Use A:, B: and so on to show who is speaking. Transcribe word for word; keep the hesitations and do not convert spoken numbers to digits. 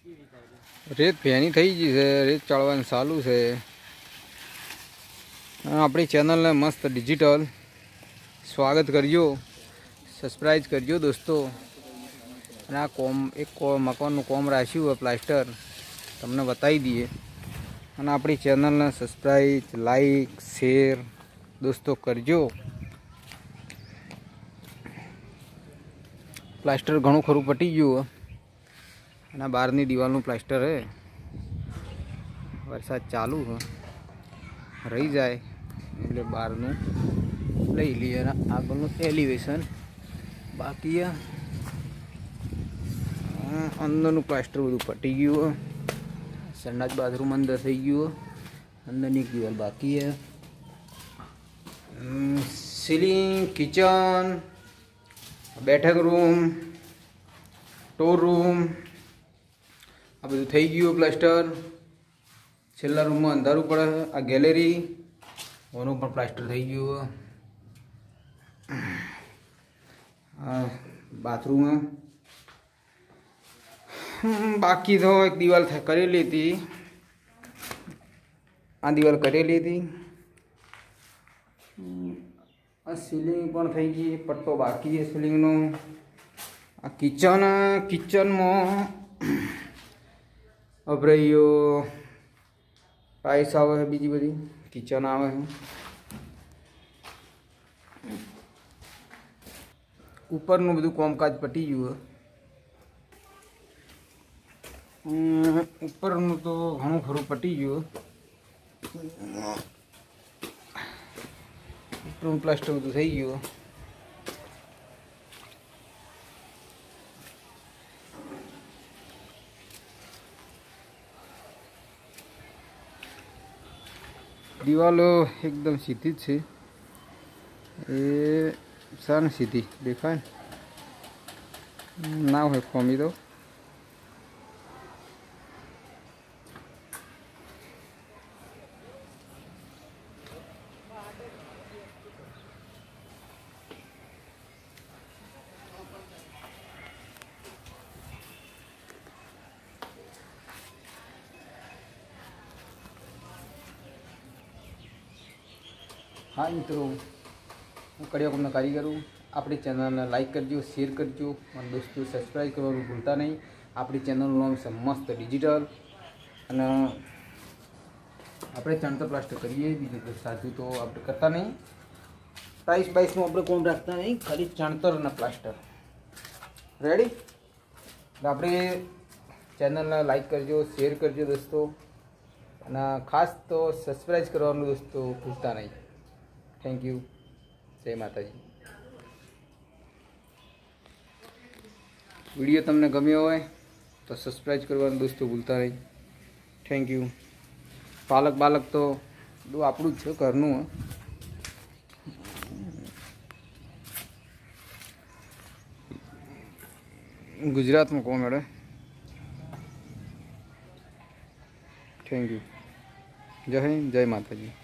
A: रेत फेनी थी गई है, रेत चढ़वा चालू है। अपनी चैनल ने मस्त डिजिटल स्वागत करियो, सब्सक्राइब करियो दोस्तों। आ कोम एक मकान कोम राख्यु है प्लास्टर, तमने बताई दिए। अपनी चैनल ने सब्सक्राइब लाइक शेर दोस्तों करजो। प्लास्टर घणु खरू पटी गयु है, बारनी दीवाल प्लास्टर है। वरसाद चालू है, रही जाए એટલે બહારનું લઈ લઈએ। આગળનું એલિવેશન બાકી है, અંદરનું પ્લાસ્ટર બધું પટી ગયું है। સંડાસ બાથરૂમ અંદર થઈ ગયું, અંદરની એક દિવાલ બાકી है। सीलिंग किचन बैठक रूम स्टोर रूम आ बधु थई गयुं प्लास्टर। छेल्ला रूम में अंधारू पड़े है। आ गैलरी ओनु पण प्लास्टर थई गयुं। बाथरूम है बाकी तो एक दीवाल करेली थी, आ दीवाल करेली थी। सीलिंग पण थई गई, पट्टो बाकी है सीलिंग नो। आ किचन किचन में अब रहियो टाइल्स आवे है, बीजी बधी किचन आवे है। ऊपर नु बधु कामकाज पटी गयुं है। ऊपर नु तो घणुं खरू पटी गयुं। रूम प्लास्टर बधु थई गयुं। दीवालो एकदम सीधी है, ये सन सीधी देखाय ना हो कमी तो। हाँ मित्रों, हूँ कड़िया कारीगर हूँ। अपनी चैनल ने लाइक करजो, शेर करजो और दोस्तों सब्सक्राइब करने भूलता नहीं। अपनी चैनल नाम से मस्त डिजिटल अने अपने चणतर प्लास्टर करिए, बीजू तो साजू तो आप करता नहीं। टाइल्स बाइस में अपने कौन रखता नहीं, खाली चणतर ने प्लास्टर रेडी। तो अपने चैनल ने लाइक करजो, शेर करजो दोस्तों, अने खास तो सब्सक्राइब करवानुं दोस्तों भूलता नहीं। थैंक यू, जय माताजी। वीडियो तमने गम्यो होय तो सब्सक्राइब करवानुं दोस्तों भूलता नहीं। Thank you. पालक बालक तो બધું આપણું જ છે, ઘરનું है। गुजरात में कौन है। थैंक यू, जय हिंद, जय माता जी।